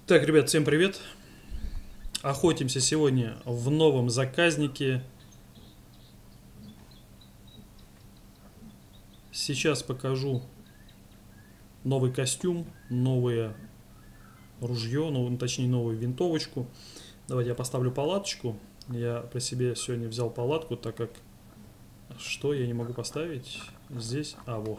Так, ребят, всем привет. Охотимся сегодня в новом заказнике. Сейчас покажу новый костюм, новое ружье, точнее новую винтовочку. Давайте я поставлю палаточку. Я при себе сегодня взял палатку, так как... Что я не могу поставить? Здесь... во.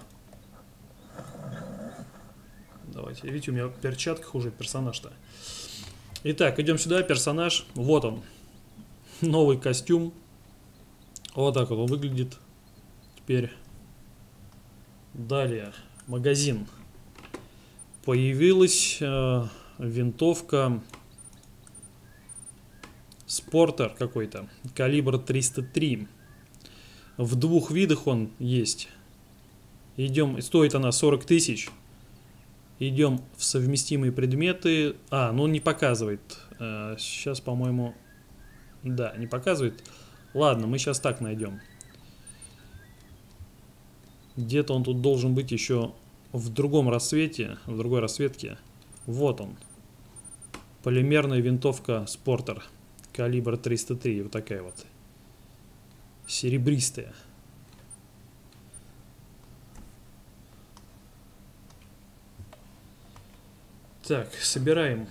Давайте. Видите, у меня в перчатках уже персонаж-то. Итак, идем сюда, персонаж. Вот он. Новый костюм. Вот так вот он выглядит. Теперь... Далее. Магазин. Появилась винтовка Спортер какой-то. Калибр 303. В двух видах он есть. Идем, стоит она 40 тысяч. Идем в совместимые предметы. Ну он не показывает. Сейчас, по-моему... Да, не показывает. Ладно, мы сейчас так найдем. Где-то он тут должен быть еще в другом рассвете, в другой расцветке. Вот он. Полимерная винтовка Спортер. Калибр 303. Вот такая вот. Серебристая. Так, собираем.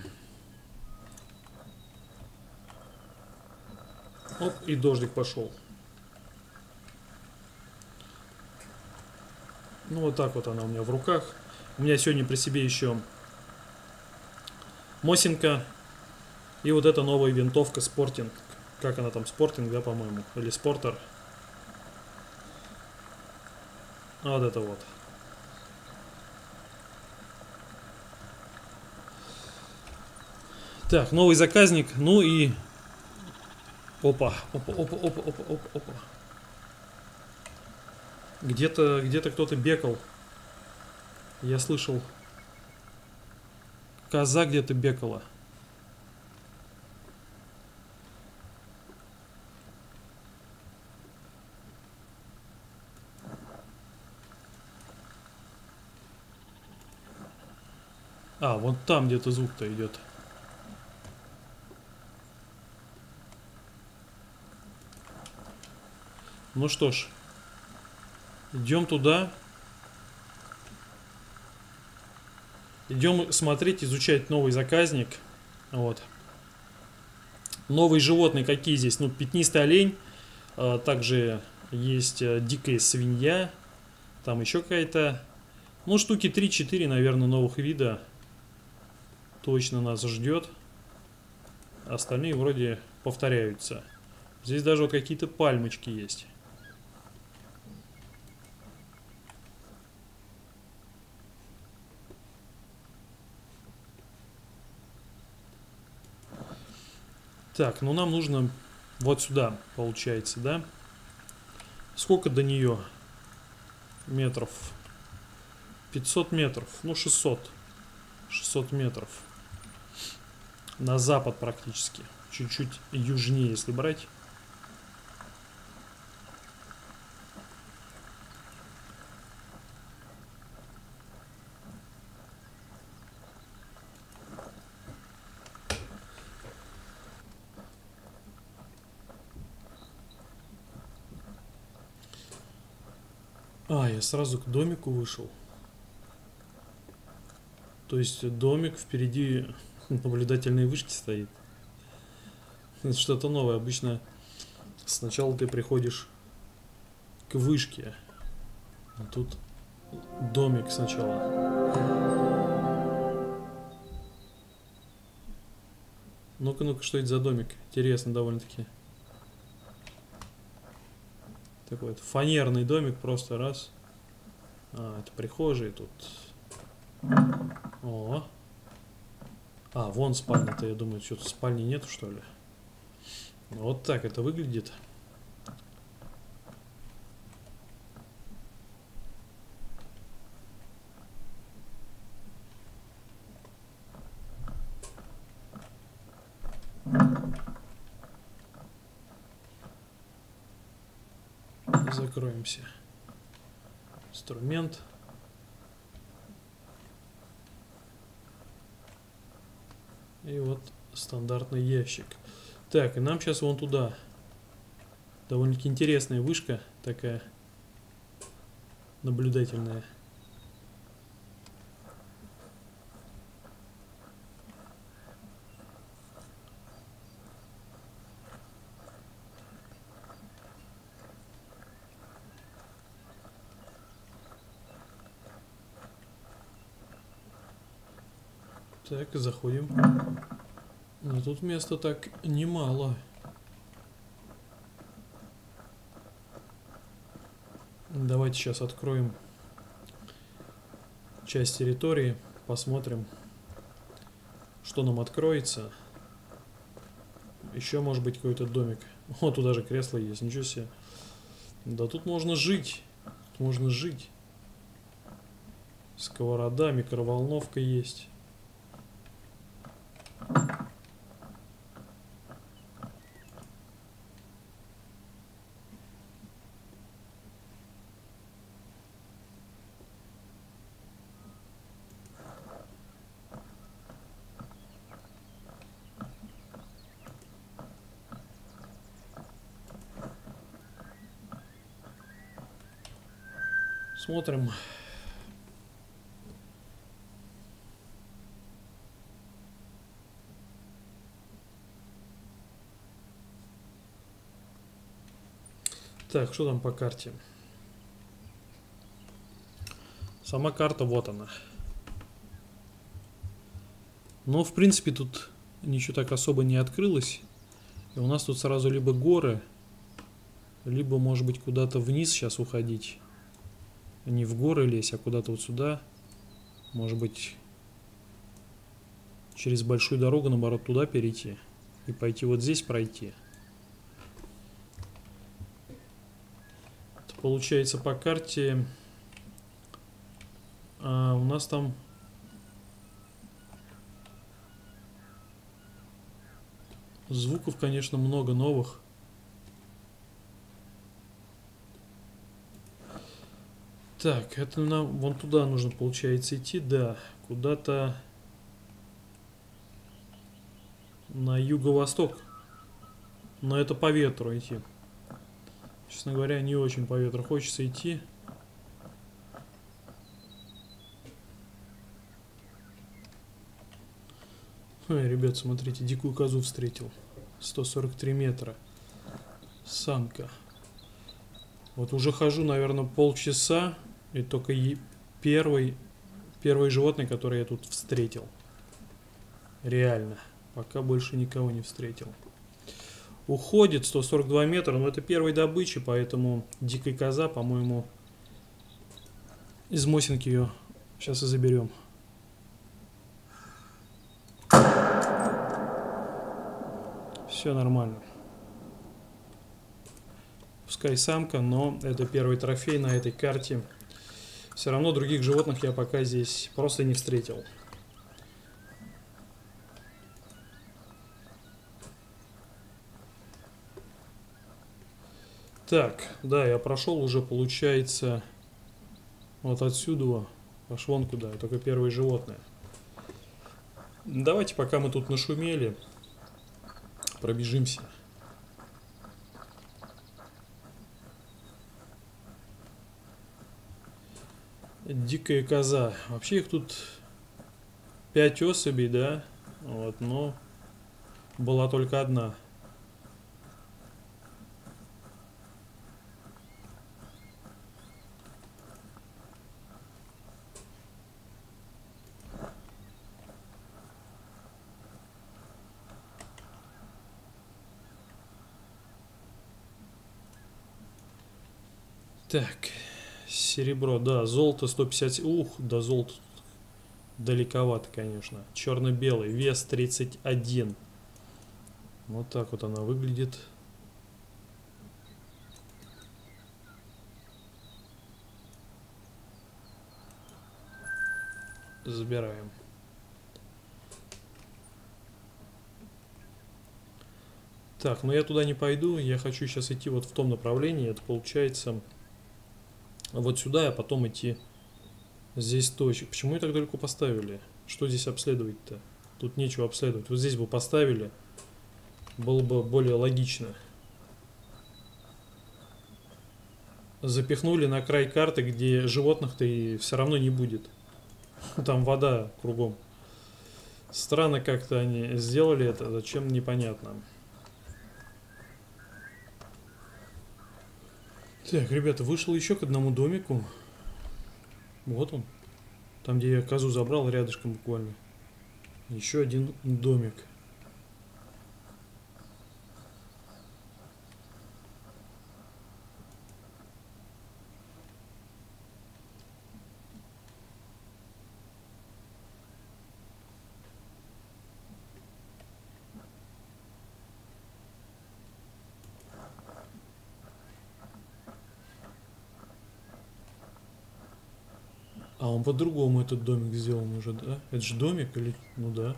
Оп, и дождик пошел. Ну, вот так вот она у меня в руках. У меня сегодня при себе еще Мосинка. И вот эта новая винтовка Спортинг. Как она там, Спортинг, да, по-моему? Или Спортер. Вот это вот. Так, новый заказник. Ну и... Опа, опа, опа, опа, опа, опа, опа. Где-то кто-то бегал. Я слышал. Коза где-то бегала. Вон там где-то звук-то идет. Ну что ж. Идем туда. Идем смотреть, изучать новый заказник. Вот. Новые животные какие здесь? Ну, пятнистый олень. Также есть дикая свинья. Там еще какая-то... Ну, штуки 3-4, наверное, новых вида. Точно нас ждет. Остальные вроде повторяются. Здесь даже вот какие-то пальмочки есть. Так, ну нам нужно вот сюда, получается, да? Сколько до нее метров? 500 метров, ну 600. 600 метров. На запад практически. Чуть-чуть южнее, если брать. Я сразу к домику вышел. То есть домик, впереди наблюдательные вышки стоит. Это что-то новое. Обычно сначала ты приходишь к вышке. А тут домик сначала. Ну-ка, ну-ка, что это за домик? Интересно довольно-таки. Такой вот фанерный домик, просто раз. Это прихожие тут. О. Вон спальня-то, я думаю, что-то спальни нету, что ли. Вот так это выглядит. Закроемся. Инструмент. И вот стандартный ящик. Так, и нам сейчас вон туда. Довольно-таки интересная вышка такая. Наблюдательная. Так, заходим. Но тут места так немало. Давайте сейчас откроем часть территории, посмотрим, что нам откроется. Еще может быть какой-то домик. О, тут даже кресло есть, ничего себе. Да тут можно жить. Тут можно жить. Сковорода, микроволновка есть. Смотрим. Так, что там по карте? Сама карта, вот она. Но, в принципе, тут ничего так особо не открылось. И у нас тут сразу либо горы, либо, может быть, куда-то вниз сейчас уходить. Не в горы лезть, а куда-то вот сюда. Может быть, через большую дорогу, наоборот, туда перейти. И пойти вот здесь пройти. Это получается по карте... у нас там... Звуков, конечно, много новых. Так, это нам вон туда нужно, получается, идти, да, куда-то на юго-восток. Но это по ветру идти. Честно говоря, не очень по ветру хочется идти. Ой, ребят, смотрите, дикую козу встретил. 143 метра. Самка. Вот уже хожу, наверное, полчаса. И только первый животное, которое я тут встретил. Реально. Пока больше никого не встретил. Уходит 142 метра, но это первой добычи, поэтому дикая коза, по-моему, из Мосинки ее сейчас и заберем. Все нормально. Пускай самка, но это первый трофей на этой карте. Все равно других животных я пока здесь просто не встретил. Так, да, я прошел уже, получается, вот отсюда, аж вон куда, только первое животное. Давайте, пока мы тут нашумели, пробежимся. Дикая коза. Вообще их тут 5 особей, да? Вот, но была только одна. Так, серебро, да, золото 150, ух, да золото далековато, конечно. Черно-белый, вес 31. Вот так вот она выглядит. Забираем. Так, но я туда не пойду, я хочу сейчас идти вот в том направлении, это получается вот сюда, а потом идти здесь точек. Почему и так далеко поставили? Что здесь обследовать-то? Тут нечего обследовать. Вот здесь бы поставили, было бы более логично. Запихнули на край карты, где животных-то и все равно не будет. Там вода кругом. Странно как-то они сделали это, зачем, непонятно. Так, ребята, вышел еще к одному домику. Вот он. Там, где я козу забрал, рядышком буквально. Еще один домик. А он по-другому этот домик сделан уже, да? Это же домик или... Ну да.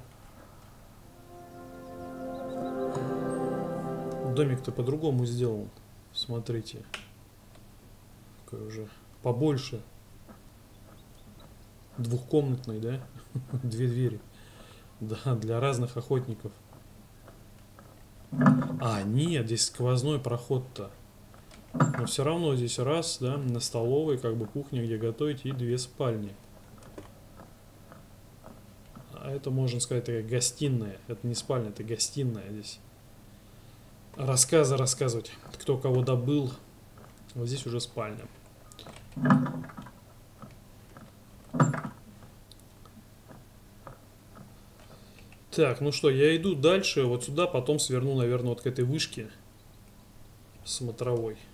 Домик-то по-другому сделан. Смотрите. Какой уже побольше. Двухкомнатный, да? Две двери. Да, для разных охотников. А, нет, здесь сквозной проход-то. Но все равно здесь раз, да, на столовой, как бы кухня, где готовить, и две спальни. А это, можно сказать, такая гостиная. Это не спальня, это гостиная здесь. Рассказы рассказывать, кто кого добыл. Вот здесь уже спальня. Так, ну что, я иду дальше, вот сюда, потом сверну, наверное, вот к этой вышке смотровой.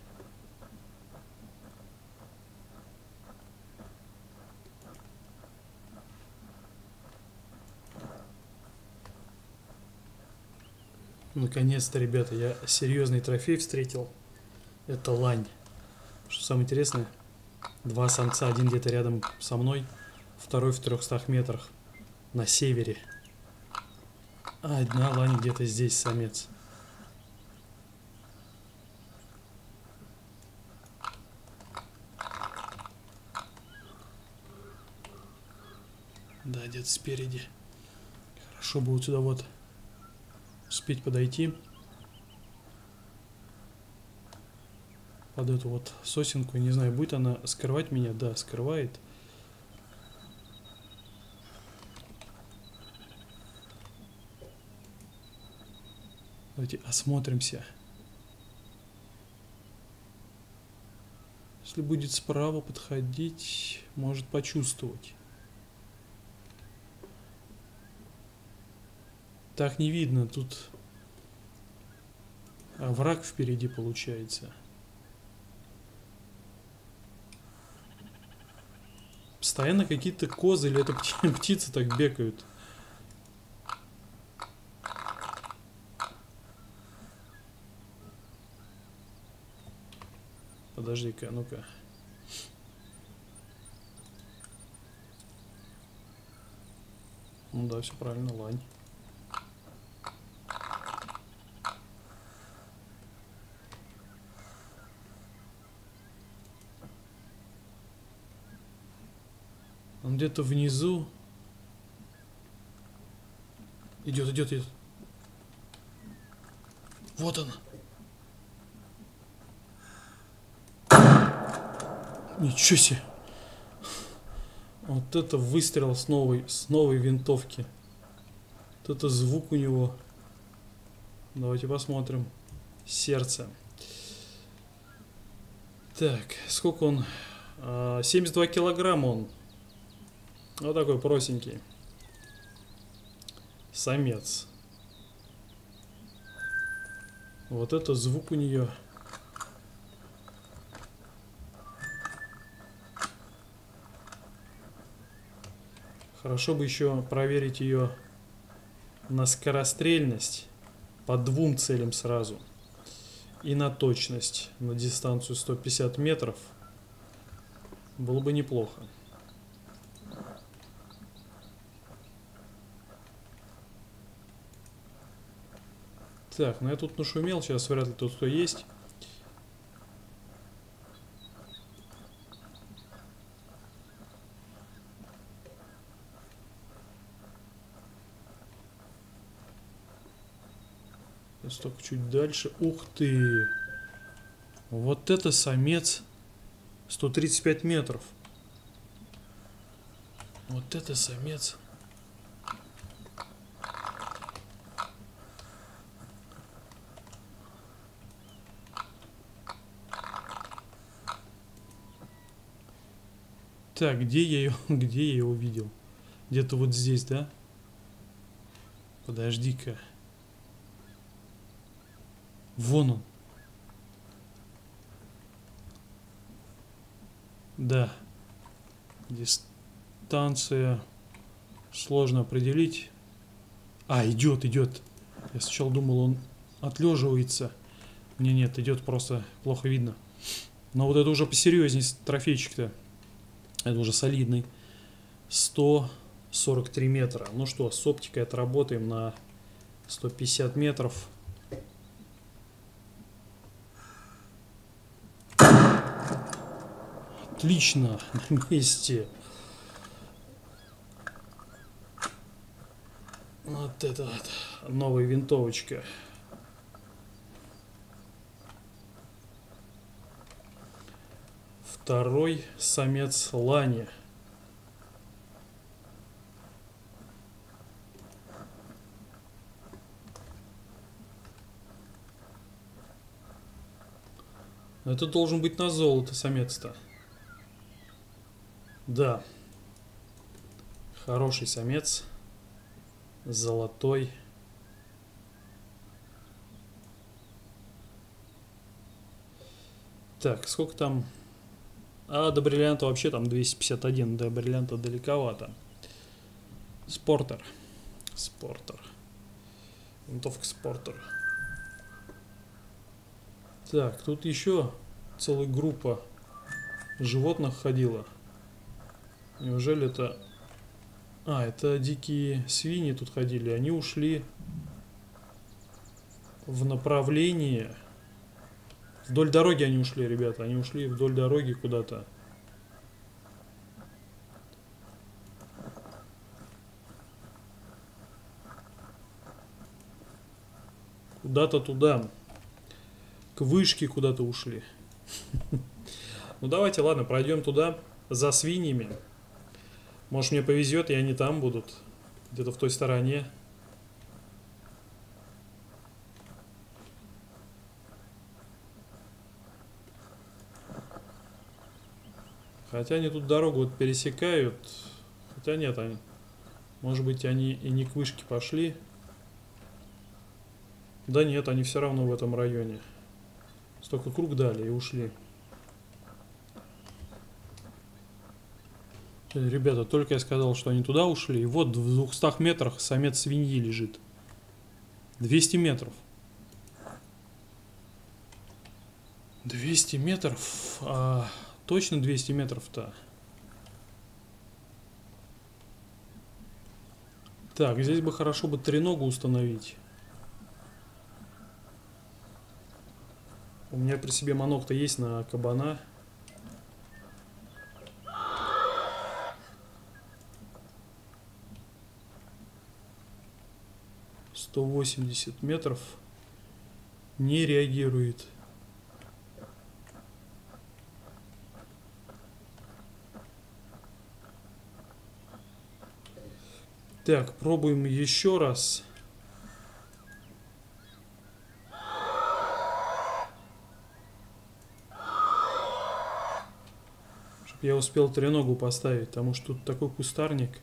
Наконец-то, ребята, я серьезный трофей встретил. Это лань. Что самое интересное, два самца, один где-то рядом со мной, второй в 300 метрах на севере. А одна лань где-то здесь, самец. Да, где-то спереди. Хорошо бы вот сюда вот успеть подойти. Под эту вот сосенку. Не знаю, будет она скрывать меня. Да, скрывает. Давайте осмотримся. Если будет справа подходить, может почувствовать. Так не видно, тут враг впереди получается. Постоянно какие-то козы или это птицы так бегают. Подожди-ка, ну-ка. Ну да, все правильно, лань. Он где-то внизу. Идет, идет, идет. Вот он. Ничего себе. Вот это выстрел с новой винтовки. Вот это звук у него. Давайте посмотрим. Сердце. Так, сколько он? 72 килограмма он. Вот такой простенький. Самец. Вот это звук у нее. Хорошо бы еще проверить ее на скорострельность по двум целям сразу. И на точность на дистанцию 150 метров. Было бы неплохо. Так, ну я тут нашумел, сейчас вряд ли тут кто есть. Сейчас только чуть дальше. Ух ты! Вот это самец. 135 метров. Вот это самец. Так, где я ее, где я его видел? Где-то вот здесь, да? Подожди-ка. Вон он. Да. Дистанция сложно определить. А, идет, идет. Я сначала думал, он отлеживается. Не, нет, идет, просто плохо видно. Но вот это уже посерьезнее трофейчик-то. Это уже солидный. 143 метра. Ну что, с оптикой отработаем на 150 метров. Отлично, на месте. Вот это вот новая винтовочка. Второй самец лани. Это должен быть на золото самец-то. Да. Хороший самец. Золотой. Так, сколько там? А до бриллианта вообще там 251. До бриллианта далековато. Спортер. Спортер. Винтовка Спортер. Так, тут еще целая группа животных ходила. Неужели это... А, это дикие свиньи тут ходили. Они ушли в направлении... Вдоль дороги они ушли, ребята. Они ушли вдоль дороги куда-то. Куда-то туда. К вышке куда-то ушли. Ну давайте, ладно, пройдем туда за свиньями. Может, мне повезет, и они там будут. Где-то в той стороне. Хотя они тут дорогу вот пересекают. Хотя нет, они... Может быть, они и не к вышке пошли. Да нет, они все равно в этом районе. Столько круг дали и ушли. Ребята, только я сказал, что они туда ушли. И вот в 200 метрах самец свиньи лежит. 200 метров. 200 метров? Точно 200 метров-то? Так, здесь бы хорошо бы треногу установить. У меня при себе манок-то есть на кабана. «180 метров». Не реагирует. Так, пробуем еще раз. Чтоб я успел треногу поставить, потому что тут такой кустарник.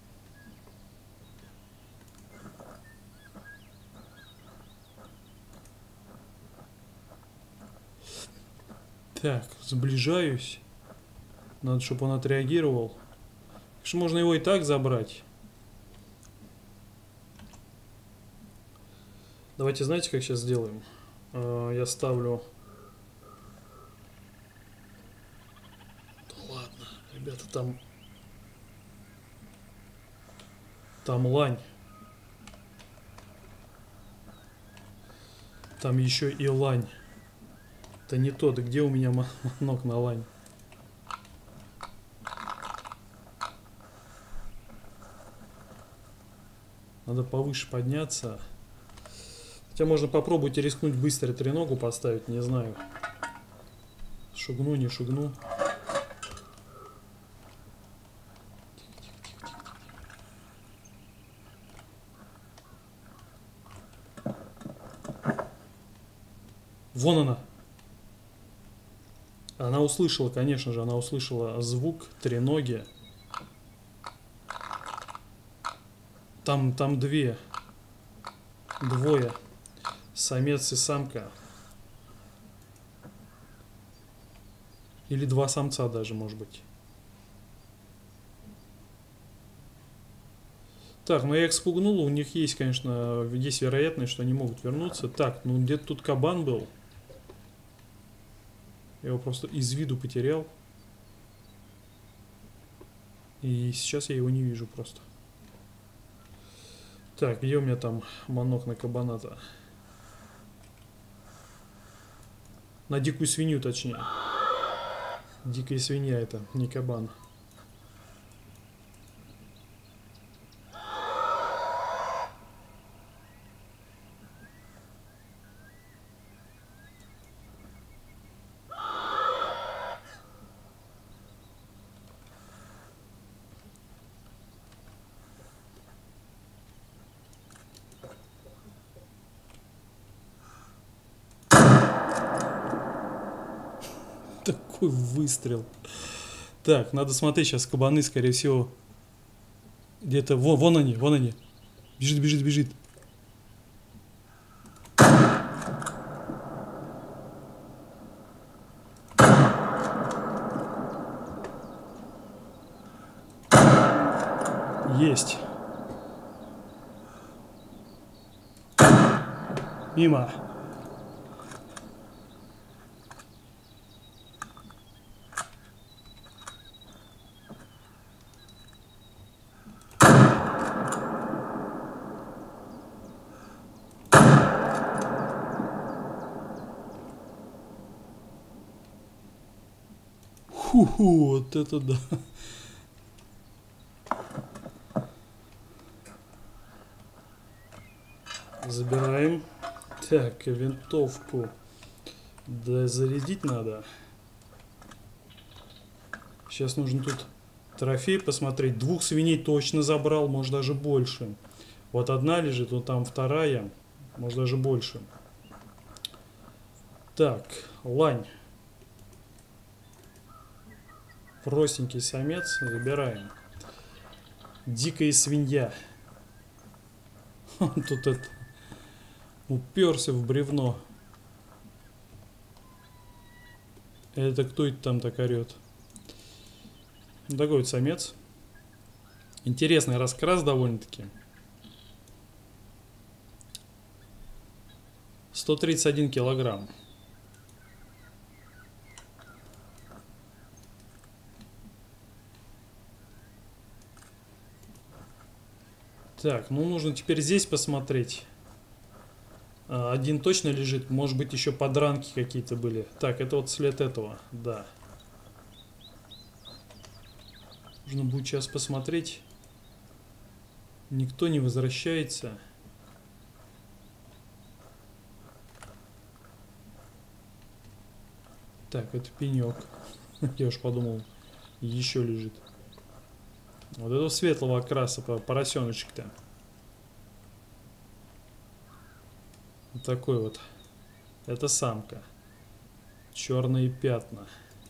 Так, сближаюсь. Надо, чтобы он отреагировал. Конечно, можно его и так забрать. Давайте, знаете, как сейчас сделаем? Я ставлю... Да ладно, ребята, там... Там лань. Там еще и лань. Это не то, да где у меня манок на лань? Надо повыше подняться. Хотя можно попробовать и рискнуть быстро треногу поставить, не знаю. Шугну, не шугну. Вон она. Она услышала, конечно же, она услышала звук треноги. Там двое. Самец и самка. Или два самца даже, может быть. Так, ну я их спугнул. У них есть, конечно, есть вероятность, что они могут вернуться. Так, ну где-то тут кабан был. Я его просто из виду потерял. И сейчас я его не вижу просто. Так, где у меня там манок на кабаната? На дикую свинью, точнее. Дикая свинья это, не кабан. Такой выстрел. Так, надо смотреть, сейчас кабаны, скорее всего, где-то... Вон они, вон они. Бежит, бежит, бежит. Есть. Мимо. Ху-ху, вот это да. Забираем. Так, винтовку. Да, зарядить надо. Сейчас нужно тут трофей посмотреть. 2 свиней точно забрал, может даже больше. Вот одна лежит, вот там вторая. Может даже больше. Так, лань. Простенький самец. Забираем. Дикая свинья. Тут это... Уперся в бревно. Это кто это там так орет? Такой вот самец. Интересный раскрас довольно-таки. 131 килограмм. Так, ну нужно теперь здесь посмотреть. Один точно лежит, может быть еще подранки какие-то были. Так, это вот след этого, да. Нужно будет сейчас посмотреть. Никто не возвращается. Так, это пенек. Я уж подумал, еще лежит. Вот этого светлого окраса поросеночек-то. Вот такой вот. Это самка. Черные пятна.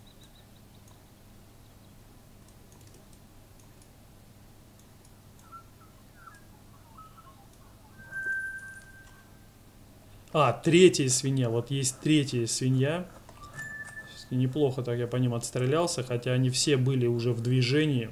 Третья свинья. Вот есть третья свинья. Неплохо так я по ним отстрелялся, хотя они все были уже в движении.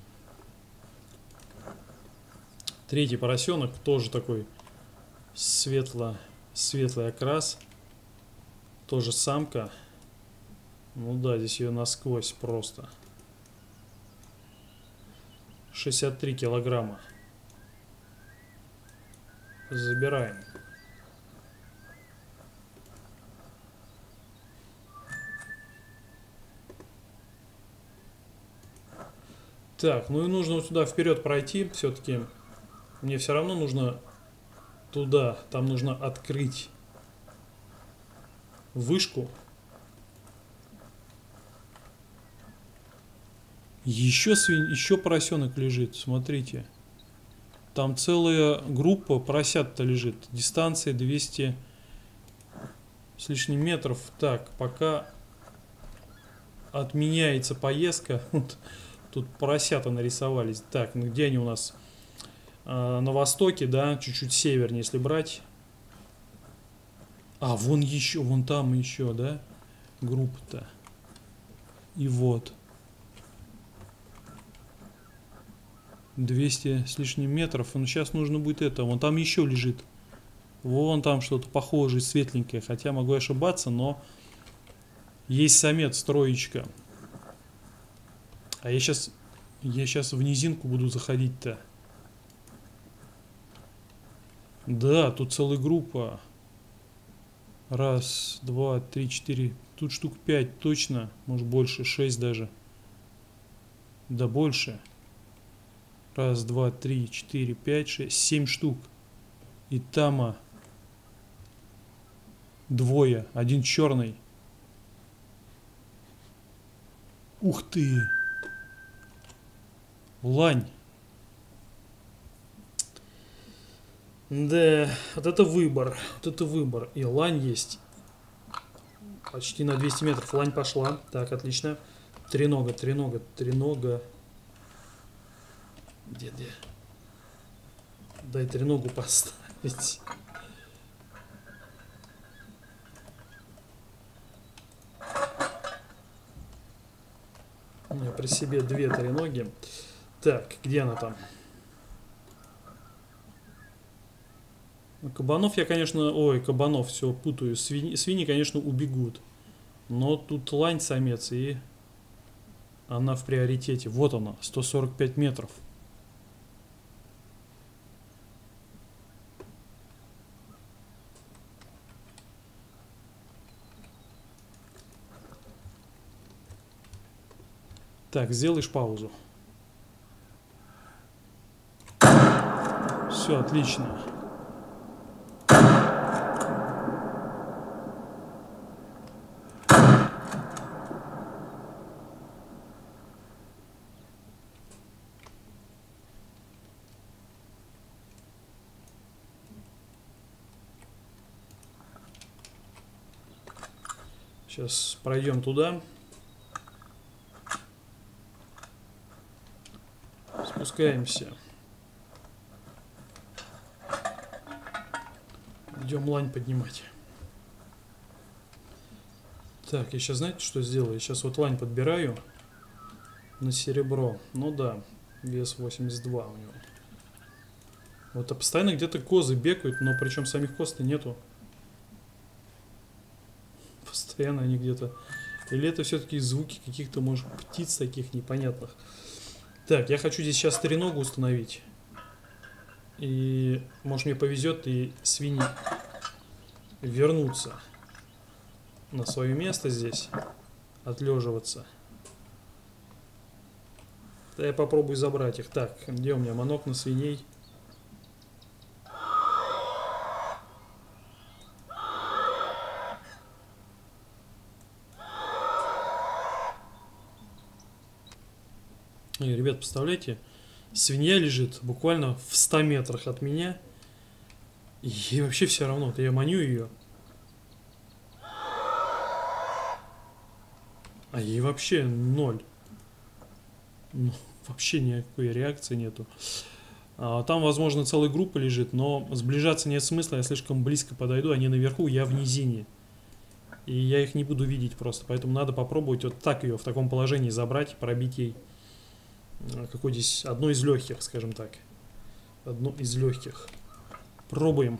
Третий поросенок тоже такой светлый окрас. Тоже самка. Ну да, здесь ее насквозь просто. 63 килограмма. Забираем. Так, ну и нужно вот сюда вперед пройти. Все-таки мне все равно нужно туда. Там нужно открыть вышку. Еще поросенок лежит, смотрите. Там целая группа поросят-то лежит. Дистанция 200 с лишним метров. Так, пока отменяется поездка. Вот, тут поросята нарисовались. Так, ну где они у нас? На востоке, да, чуть-чуть севернее, если брать. А, вон еще, вон там еще, да, группа-то. И вот. 200 с лишним метров. Ну, сейчас нужно будет это. Вон там еще лежит. Вон там что-то похожее, светленькое. Хотя могу ошибаться, но есть самец, троечка. А я сейчас в низинку буду заходить-то. Да, тут целая группа. Раз, два, три, четыре. Тут штук 5 точно. Может больше, 6 даже. Да больше. Раз, два, три, четыре, пять, 6, 7 штук. И там двое. Один черный. Ух ты! Лань. Да, вот это выбор. Вот это выбор. И лань есть. Почти на 200 метров. Лань пошла. Так, отлично. Тренога. Где? Дай треногу поставить. У меня при себе 2 треноги. Так, где она там? Кабанов я, конечно... Ой, кабанов, все путаю. Свиньи, конечно, убегут. Но тут лань самец, и она в приоритете. Вот она, 145 метров. Так, сделаешь паузу. Все, отлично. Сейчас пройдем туда. Спускаемся. Идем лань поднимать. Так, я сейчас, знаете, что сделаю? Я сейчас вот лань подбираю на серебро. Ну да, вес 82 у него. Вот, а постоянно где-то козы бегают, но причем самих коз-то нету. Постоянно они где-то... Или это все-таки звуки каких-то, может, птиц таких непонятных. Так, я хочу здесь сейчас треногу установить. И, может, мне повезет, и свиньи вернутся на свое место здесь, отлеживаться. Да я попробую забрать их. Так, где у меня манок на свиней? И, ребят, представляете, свинья лежит буквально в 100 метрах от меня. И ей вообще все равно. Я маню ее. А ей вообще ноль. Ну, вообще никакой реакции нету. Там, возможно, целая группа лежит, но сближаться нет смысла. Я слишком близко подойду. Они наверху, я в низине. И я их не буду видеть просто. Поэтому надо попробовать вот так ее в таком положении забрать, пробить ей. Какой здесь одно из легких, скажем так. Одно из легких. Пробуем.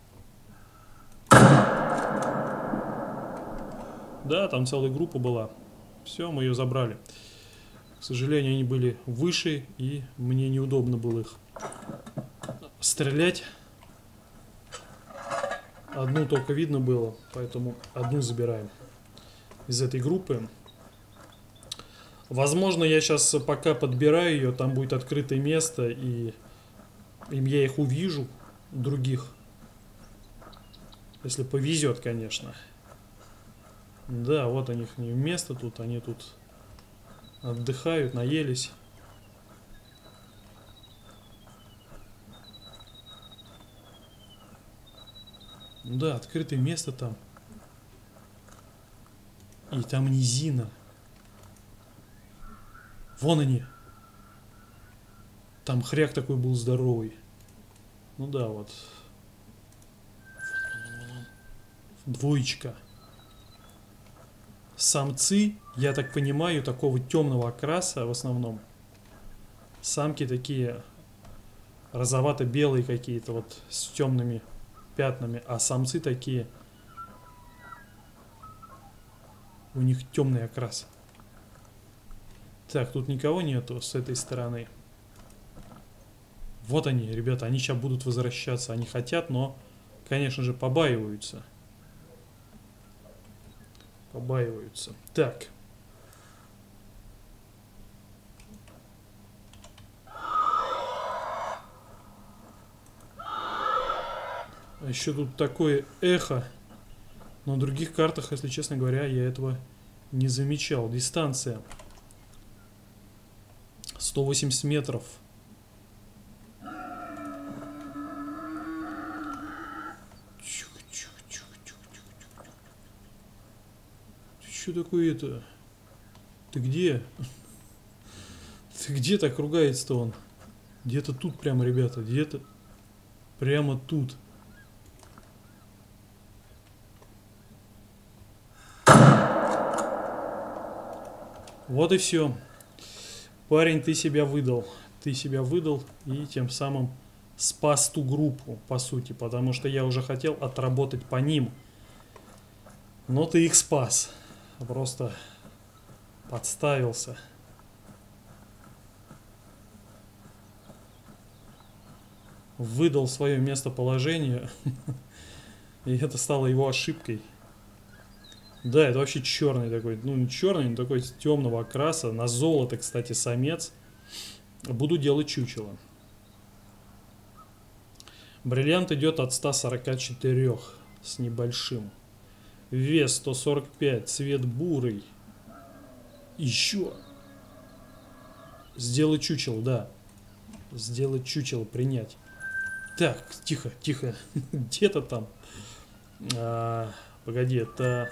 Да, там целая группа была. Все, мы ее забрали. К сожалению, они были выше, и мне неудобно было их стрелять. Одну только видно было, поэтому одну забираем из этой группы. Возможно, я сейчас пока подбираю ее, там будет открытое место, и я их увижу, других Если повезет, конечно. Да, вот у них место тут, они тут отдыхают, наелись. Да, открытое место там. И там низина. Вон они. Там хряк такой был здоровый. Ну да, вот. Двоечка. Самцы, я так понимаю, такого темного окраса в основном. Самки такие розовато-белые какие-то, вот с темными пятнами. А самцы такие, у них темный окрас. Так, тут никого нету с этой стороны. Вот они, ребята, они сейчас будут возвращаться. Они хотят, но, конечно же, побаиваются. Побаиваются. Так. А еще тут такое эхо. На других картах, если честно говоря, я этого не замечал. Дистанция 180 метров. Что такое это? Ты где? Ты где так ругается-то он? Где-то тут прямо, ребята, где-то прямо тут. Вот и все. Парень, ты себя выдал. Ты себя выдал и тем самым спас ту группу, по сути, потому что я уже хотел отработать по ним. Но ты их спас. Просто подставился. Выдал свое местоположение. И это стало его ошибкой. Да, это вообще черный такой. Ну, не черный, но такой темного окраса. На золото, кстати, самец. Буду делать чучело. Бриллиант идет от 144 с небольшим. Вес 145, цвет бурый. Еще. Сделать чучело, да. Сделать чучело, принять. Так, тихо, тихо. Где-то там. Погоди, это...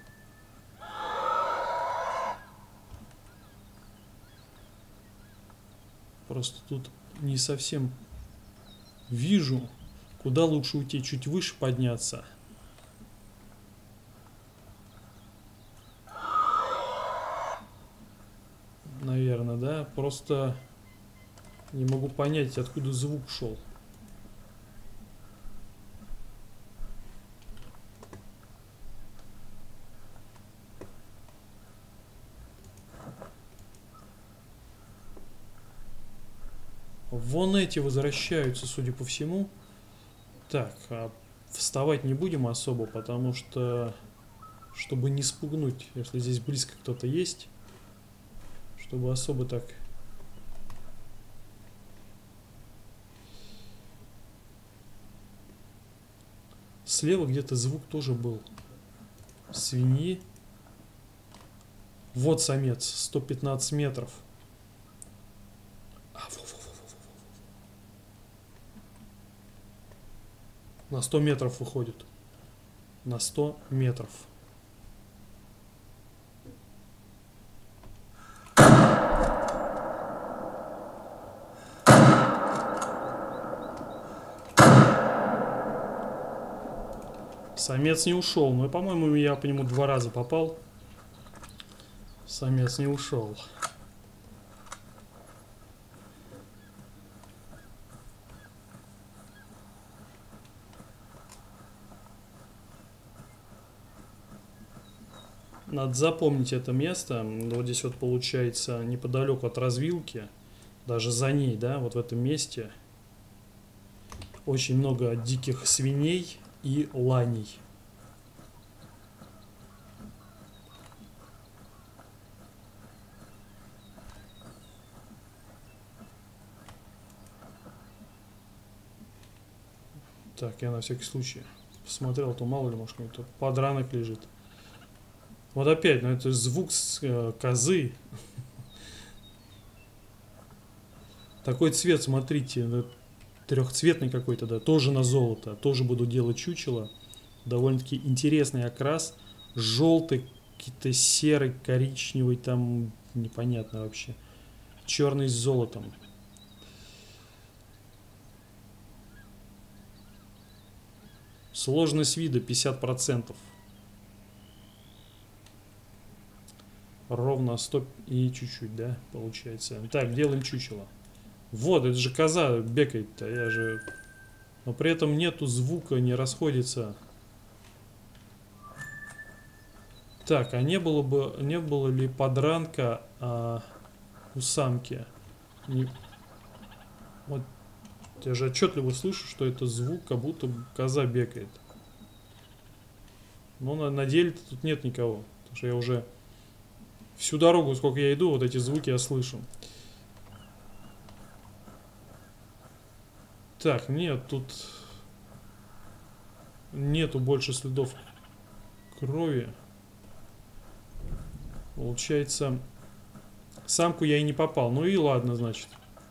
Просто тут не совсем вижу, куда лучше уйти. Чуть выше подняться. Наверное, да? Просто не могу понять, откуда звук шел. Вон эти возвращаются, судя по всему. Так, вставать не будем особо, потому что... Чтобы не спугнуть, если здесь близко кто-то есть. Чтобы особо так... Слева где-то звук тоже был. Свиньи. Вот самец, 115 метров. На 100 метров выходит. На 100 метров. Самец не ушел. Но, по-моему, я по нему 2 раза попал. Самец не ушел. Надо запомнить это место. Вот здесь вот получается неподалеку от развилки. Даже за ней, да, вот в этом месте. Очень много диких свиней и ланей. Так, я на всякий случай посмотрел, то мало ли, может, какой-то подранок лежит. Вот опять, ну это звук козы. Такой цвет, смотрите, трехцветный какой-то, да, тоже на золото. Тоже буду делать чучело. Довольно-таки интересный окрас. Желтый, какой-то серый, коричневый, там непонятно вообще. Черный с золотом. Сложность вида 50%. Ровно 100 и чуть-чуть, да, получается. Так, делаем чучело. Вот, это же коза бегает-то, я же... Но при этом нету звука, не расходится. Так, а не было ли подранка у самки? Вот я же отчетливо слышу, что это звук, как будто коза бегает. Но на деле тут нет никого. Потому что я уже всю дорогу, сколько я иду, вот эти звуки я слышу. Так, нет, тут нету больше следов крови. Получается, самку я и не попал. Ну и ладно, значит.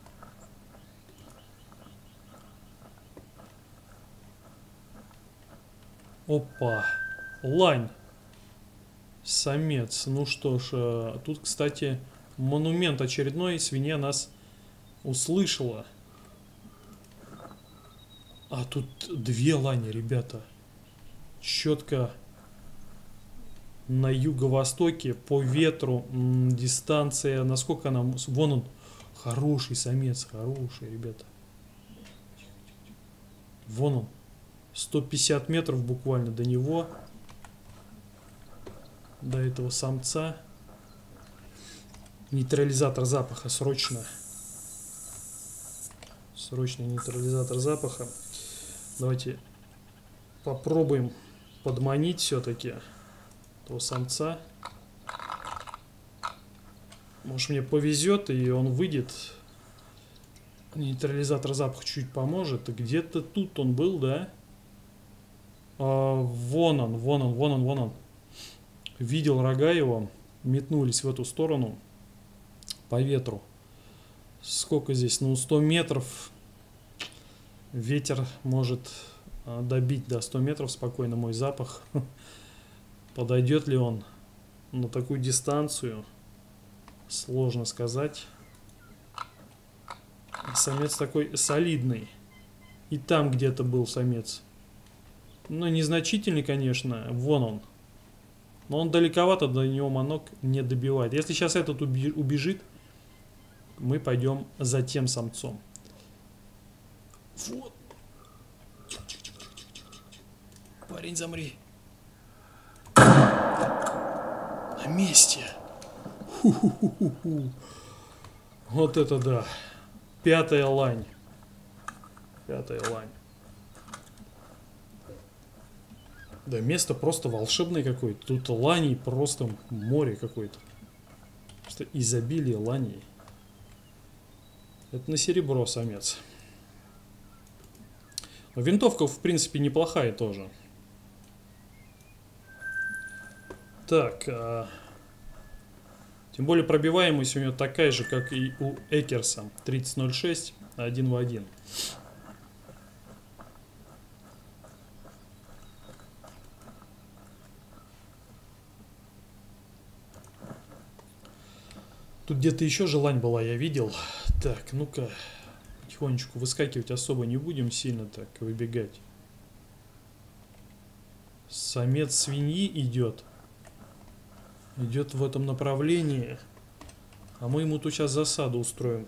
Опа, лань. Самец. Ну что ж, тут, кстати, монумент очередной. Свинья нас услышала. А тут две лани, ребята. Четко на юго-востоке по ветру. Дистанция, насколько она... Вон он. Хороший самец, хороший, ребята. Вон он. 150 метров буквально до него. До этого самца. Нейтрализатор запаха, срочно. Срочный нейтрализатор запаха. Давайте попробуем подманить все-таки этого самца. Может, мне повезет, и он выйдет. Нейтрализатор запаха чуть поможет. Где-то тут он был, да? Вон он, вон он, вон он, вон он. Видел рога его. Метнулись в эту сторону. По ветру. Сколько здесь? Ну, 100 метров. Ветер может добить до 100 метров спокойно мой запах. Подойдет ли он на такую дистанцию? Сложно сказать. Самец такой солидный. И там где-то был самец. Ну, незначительный, конечно. Вон он. Но он далековато, до него манок не добивает. Если сейчас этот убежит, мы пойдем за тем самцом. Вот. Парень, замри. На месте. Ху-ху-ху-ху. Вот это да. Пятая лань. Пятая лань. Да, место просто волшебное какое-то. Тут ланей просто море какое-то. Просто изобилие ланей. Это на серебро самец. Но винтовка, в принципе, неплохая тоже. Так. Тем более пробиваемость у него такая же, как и у Экерса. 30.06, 1 в 1. Тут где-то еще желань была, я видел. Так, ну-ка, потихонечку выскакивать особо не будем, сильно так выбегать. Самец свиньи идет. Идет в этом направлении. А мы ему тут сейчас засаду устроим.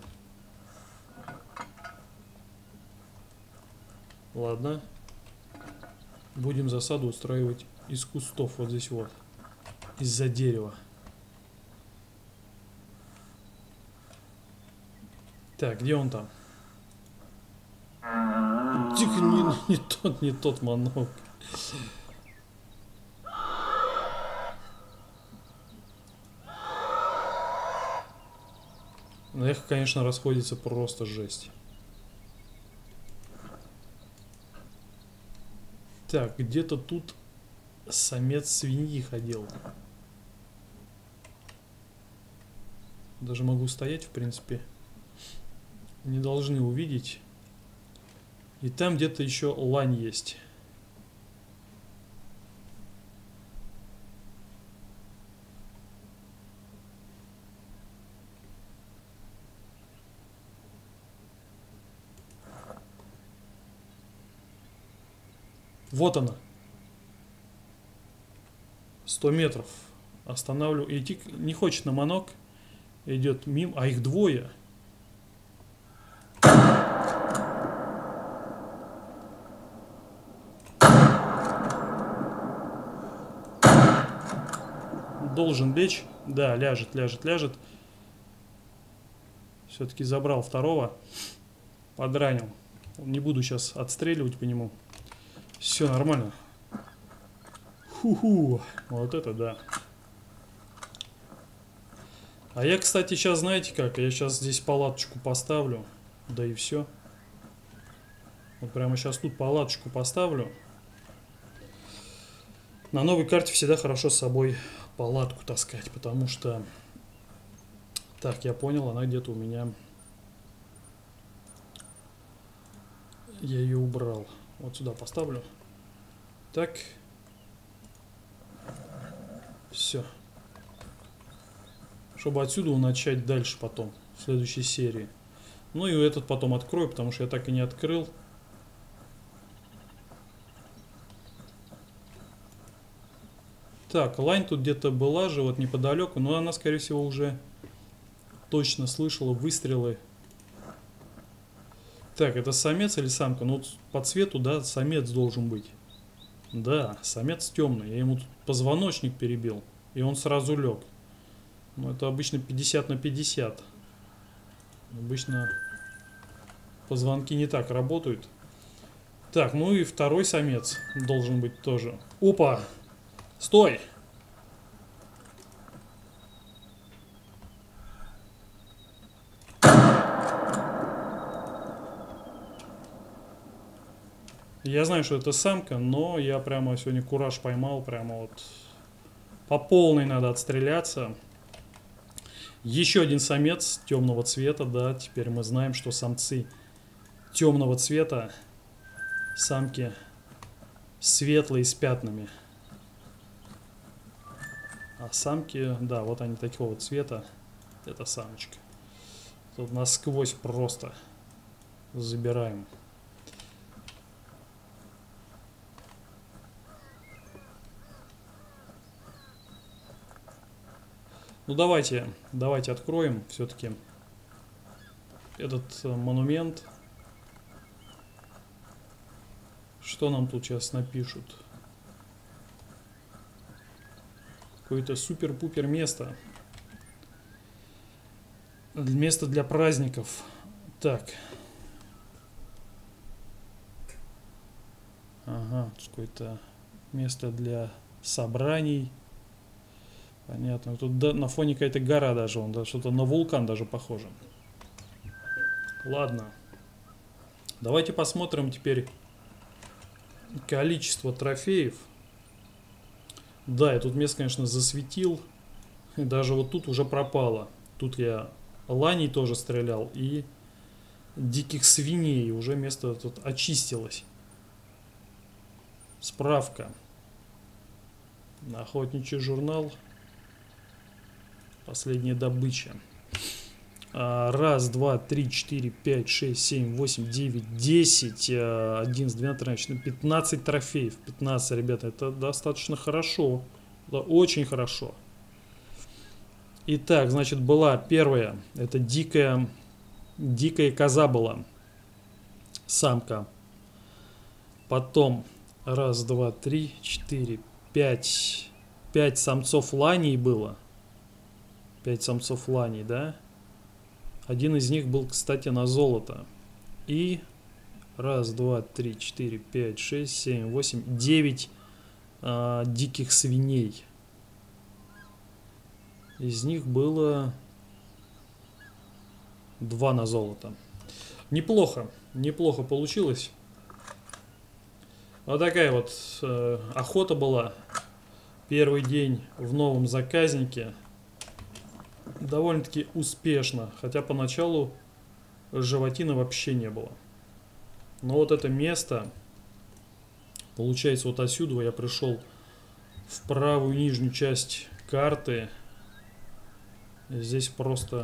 Ладно. Будем засаду устраивать из кустов, вот здесь вот. Из-за дерева. Так, где он там? Тихо, не тот манок. Эхо, конечно, расходится просто жесть. Так, где-то тут самец свиньи ходил. Даже могу стоять, в принципе. Не должны увидеть. И там где-то еще лань есть. Вот она. 100 метров. Останавливаю. Идти не хочет на манок. Идет мимо. А их двое. Должен лечь. Да, ляжет, ляжет, ляжет. Все-таки забрал второго. Подранил. Не буду сейчас отстреливать по нему. Все нормально. Ху-ху. Вот это да. А я, кстати, сейчас, знаете как? Я сейчас здесь палаточку поставлю. Да и все. Вот прямо сейчас тут палаточку поставлю. На новой карте всегда хорошо с собой палатку таскать, потому что... Так, я понял, она где-то у меня... Я ее убрал. Вот сюда поставлю. Так. Все. Чтобы отсюда начать дальше потом, в следующей серии. Ну и этот потом открою, потому что я так и не открыл. Так, лань тут где-то была же, вот неподалеку, но она, скорее всего, уже точно слышала выстрелы. Так, это самец или самка? Ну, по цвету, да, самец должен быть. Да, самец темный. Я ему тут позвоночник перебил, и он сразу лег. Но это обычно 50 на 50. Обычно позвонки не так работают. Так, ну и второй самец должен быть тоже. Опа! Стой! Я знаю, что это самка, но я прямо сегодня кураж поймал. Прямо вот по полной надо отстреляться. Еще один самец темного цвета, да. Теперь мы знаем, что самцы темного цвета, самки светлые с пятнами. А самки, да, вот они такого цвета. Это самочка. Тут насквозь просто забираем. Ну давайте откроем все-таки этот монумент. Что нам тут сейчас напишут? Какое-то супер-пупер место. Место для праздников. Так. Ага, какое-то место для собраний. Понятно. Тут на фоне какая-то гора даже. Он что-то на вулкан даже похоже. Ладно. Давайте посмотрим теперь количество трофеев. Да, я тут место, конечно, засветил. И даже вот тут уже пропало. Тут я ланей тоже стрелял. И диких свиней. Уже место тут очистилось. Справка. Охотничий журнал. Последняя добыча. 1, 2, 3, 4, 5, 6, 7, 8, 9, 10, 11, 12, 13, 15 трофеев. 15, ребята, это достаточно хорошо. Это очень хорошо. Итак, значит, была первая. Это дикая коза была. Самка. Потом 1, 2, 3, 4, 5. 5 самцов ланей было. 5 самцов ланей, да? Один из них был, кстати, на золото. И 1, 2, 3, 4, 5, 6, 7, 8, 9 диких свиней. Из них было 2 на золото. Неплохо. Неплохо получилось. Вот такая вот охота была. Первый день в новом заказнике. Довольно-таки успешно. Хотя поначалу животины вообще не было. Но вот это место, получается, вот отсюда я пришел в правую нижнюю часть карты. Здесь просто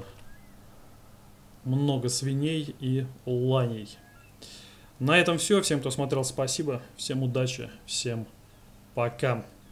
много свиней и ланей. На этом все. Всем, кто смотрел, спасибо. Всем удачи. Всем пока.